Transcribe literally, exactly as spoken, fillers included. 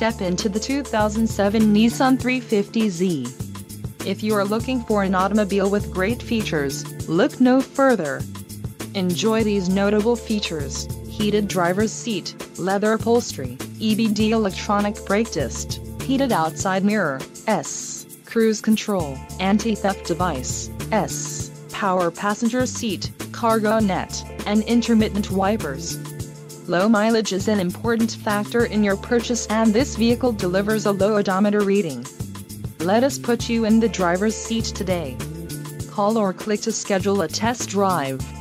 step into the two thousand seven Nissan three fifty Z. If you are looking for an automobile with great features, look no further. Enjoy these notable features: heated driver's seat, leather upholstery, E B D electronic brake disc, heated outside mirror, S, cruise control, anti-theft device, S, power passenger seat, cargo net, and intermittent wipers. Low mileage is an important factor in your purchase, and this vehicle delivers a low odometer reading. Let us put you in the driver's seat today. Call or click to schedule a test drive.